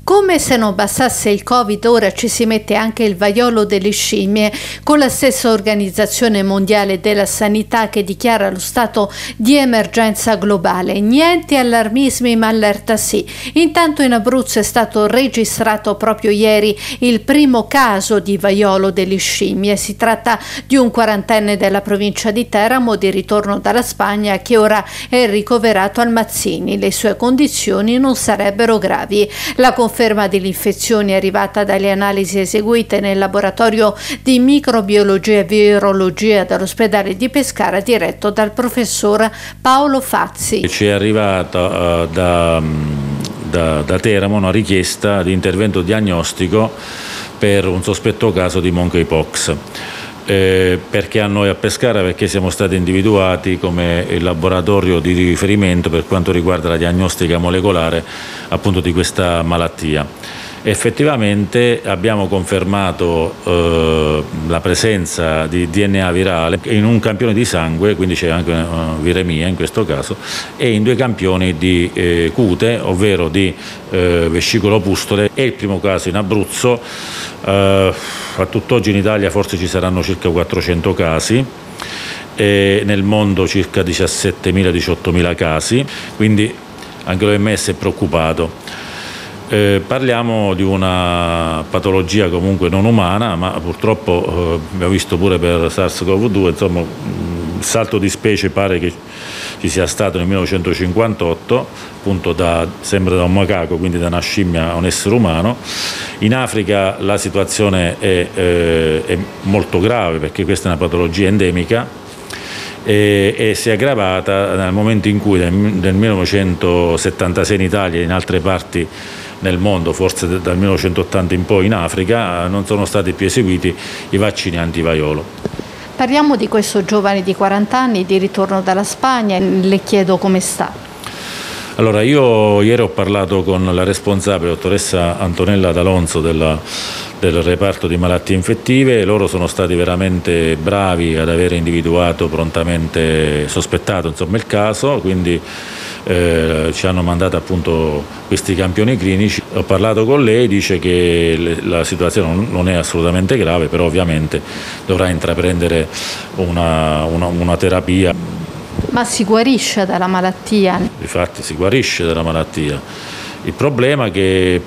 Come se non bastasse il Covid, ora ci si mette anche il vaiolo delle scimmie, con la stessa Organizzazione Mondiale della Sanità che dichiara lo stato di emergenza globale. Niente allarmismi, ma allerta sì. Intanto in Abruzzo è stato registrato proprio ieri il primo caso di vaiolo delle scimmie. Si tratta di un quarantenne della provincia di Teramo, di ritorno dalla Spagna, che ora è ricoverato al Mazzini. Le sue condizioni non sarebbero gravi. La conferma dell'infezione è arrivata dalle analisi eseguite nel laboratorio di microbiologia e virologia dell'ospedale di Pescara, diretto dal professor Paolo Fazzi. Ci è arrivata da Teramo una richiesta di intervento diagnostico per un sospetto caso di monkeypox. Perché a noi a Pescara? Perché siamo stati individuati come il laboratorio di riferimento per quanto riguarda la diagnostica molecolare appunto di questa malattia. Effettivamente abbiamo confermato la presenza di DNA virale in un campione di sangue, quindi c'è anche viremia in questo caso, e in 2 campioni di cute, ovvero di vescicolopustole. È il primo caso in Abruzzo. A tutt'oggi in Italia forse ci saranno circa 400 casi, e nel mondo circa 17.000-18.000 casi, quindi anche l'OMS è preoccupato. Parliamo di una patologia comunque non umana, ma purtroppo abbiamo visto pure per SARS-CoV-2, insomma, il salto di specie pare che ci sia stato nel 1958, appunto sempre da un macaco, quindi da una scimmia a un essere umano. In Africa la situazione è molto grave perché questa è una patologia endemica e si è aggravata nel momento in cui nel 1976 in Italia e in altre parti nel mondo, forse dal 1980 in poi in Africa, non sono stati più eseguiti i vaccini antivaiolo. Parliamo di questo giovane di 40 anni di ritorno dalla Spagna, le chiedo come sta. Allora, io ieri ho parlato con la responsabile, dottoressa Antonella D'Alonso del reparto di malattie infettive, e loro sono stati veramente bravi ad aver individuato prontamente, sospettato insomma il caso, quindi ci hanno mandato appunto questi campioni clinici. Ho parlato con lei, dice che la situazione non è assolutamente grave, però ovviamente dovrà intraprendere una terapia. Ma si guarisce dalla malattia? Difatti si guarisce dalla malattia. Il problema è che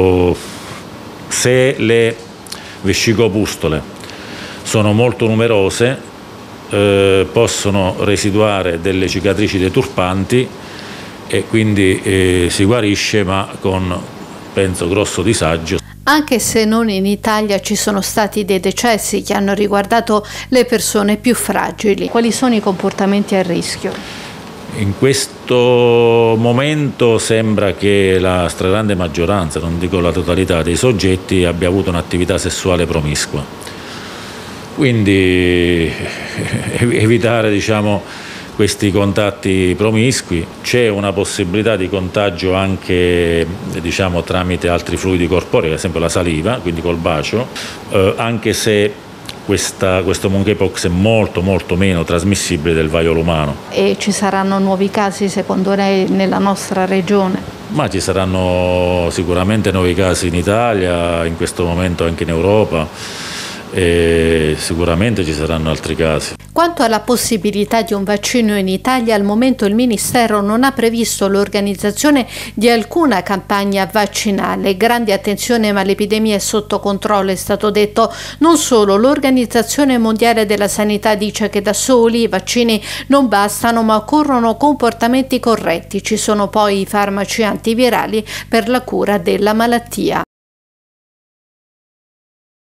se le vescicopustole sono molto numerose possono residuare delle cicatrici deturpanti e quindi si guarisce, ma con, penso, grosso disagio. Anche se non in Italia ci sono stati dei decessi che hanno riguardato le persone più fragili. Quali sono i comportamenti a rischio? In questo momento sembra che la stragrande maggioranza, non dico la totalità, dei soggetti abbia avuto un'attività sessuale promiscua. Quindi evitare, diciamo, questi contatti promiscui. C'è una possibilità di contagio anche, diciamo, tramite altri fluidi corporei, ad esempio la saliva, quindi col bacio, anche se questo monkeypox è molto meno trasmissibile del vaiolo umano. E ci saranno nuovi casi secondo lei nella nostra regione? Ma ci saranno sicuramente nuovi casi in Italia, in questo momento anche in Europa, e sicuramente ci saranno altri casi. Quanto alla possibilità di un vaccino in Italia, al momento il Ministero non ha previsto l'organizzazione di alcuna campagna vaccinale. Grande attenzione, ma l'epidemia è sotto controllo, è stato detto. Non solo, l'Organizzazione Mondiale della Sanità dice che da soli i vaccini non bastano, ma occorrono comportamenti corretti. Ci sono poi i farmaci antivirali per la cura della malattia.